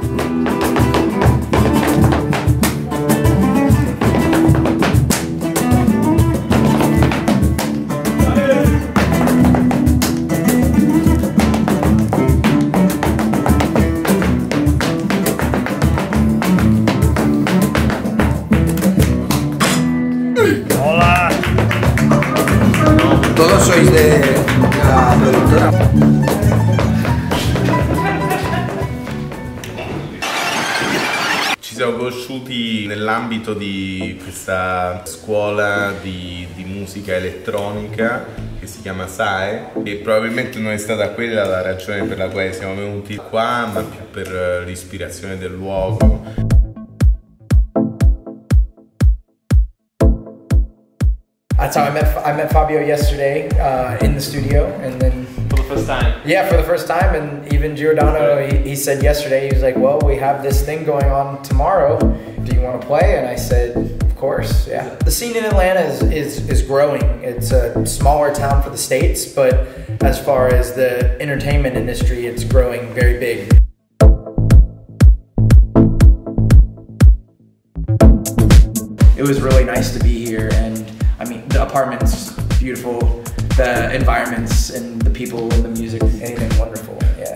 Todos sois de la productora. Ci siamo conosciuti nell'ambito di questa scuola di musica elettronica che si chiama SAE e probabilmente non è stata quella la ragione per la quale siamo venuti qua, ma più per l'ispirazione del luogo. That's how I met Fabio yesterday in the studio, and then For the first time? yeah, for the first time. And even Giordano, he said yesterday, he was like, well, we have this thing going on tomorrow, do you want to play? And I said, of course, yeah. The scene in Atlanta is growing. It's a smaller town for the States, but as far as the entertainment industry, it's growing very big. It was really nice to be here, and I mean, the apartment's beautiful, the environments and the people and the music, anything wonderful, yeah.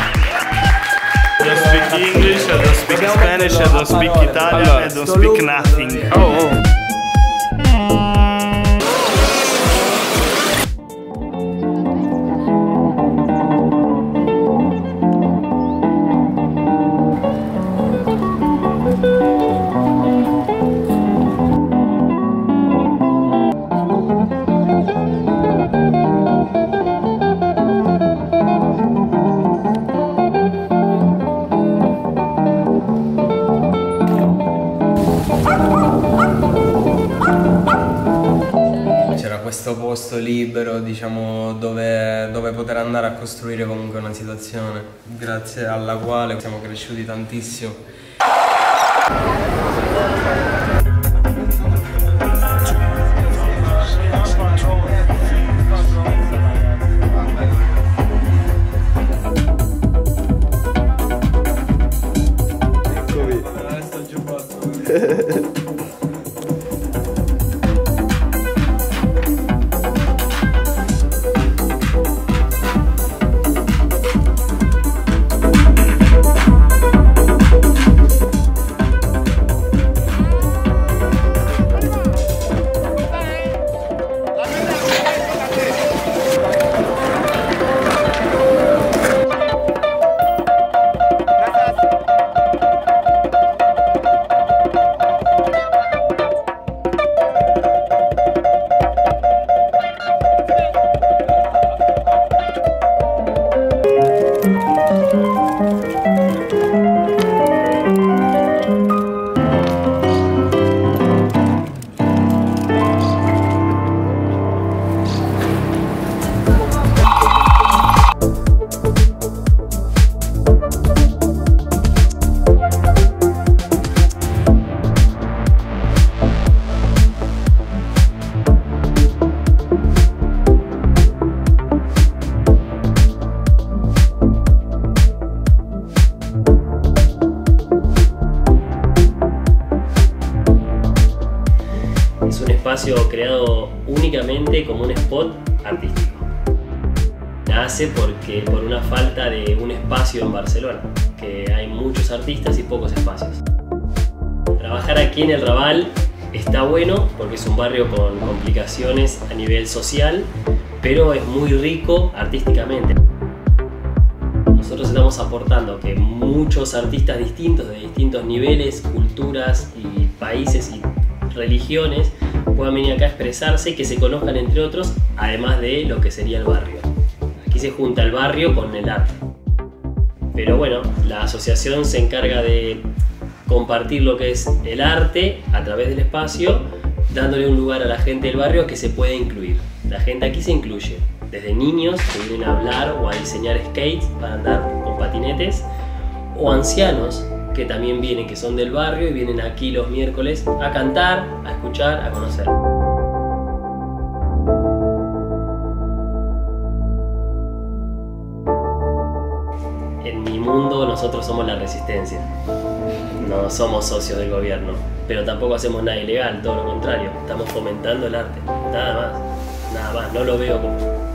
I don't speak English, I don't speak Spanish, I don't speak Italian, I don't speak nothing. Oh. Questo posto libero, diciamo, dove poter andare a costruire comunque una situazione, grazie alla quale siamo cresciuti tantissimo. Eccomi. Sto giubbotto. Es un espacio creado únicamente como un spot artístico. Nace por una falta de un espacio en Barcelona, que hay muchos artistas y pocos espacios. Trabajar aquí en el Raval está bueno porque es un barrio con complicaciones a nivel social, pero es muy rico artísticamente. Nosotros estamos aportando que muchos artistas distintos, de distintos niveles, culturas y países y religiones puedan venir acá a expresarse y que se conozcan entre otros, además de lo que sería el barrio. Aquí se junta el barrio con el arte. Pero bueno, la asociación se encarga de compartir lo que es el arte a través del espacio, dándole un lugar a la gente del barrio que se puede incluir. La gente aquí se incluye, desde niños que vienen a hablar o a diseñar skates para andar con patinetes, o ancianos que también vienen, que son del barrio y vienen aquí los miércoles a cantar, a escuchar, a conocer. En mi mundo nosotros somos la resistencia. No somos socios del gobierno, pero tampoco hacemos nada ilegal, todo lo contrario. Estamos fomentando el arte, nada más. No lo veo como